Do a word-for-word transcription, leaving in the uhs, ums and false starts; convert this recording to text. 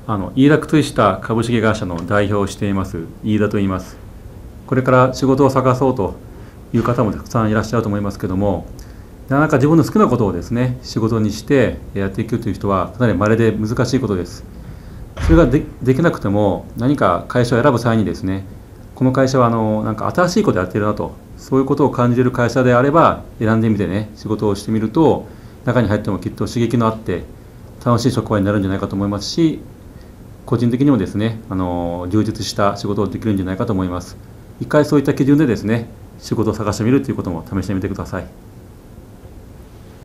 あの飯田靴下株式会社の代表をしています飯田と言います。これから仕事を探そうという方もたくさんいらっしゃると思いますけども、なかなか自分の好きなことをですね仕事にしてやっていくという人はかなり稀で難しいことです。それがでできなくても、何か会社を選ぶ際にですね、この会社はあのなんか新しいことやってるなと、そういうことを感じる会社であれば選んでみてね、仕事をしてみると中に入ってもきっと刺激のあって楽しい職場になるんじゃないかと思いますし、個人的にもですね、あの充実した仕事をできるんじゃないかと思います。一回そういった基準でですね、仕事を探してみるということも試してみてください。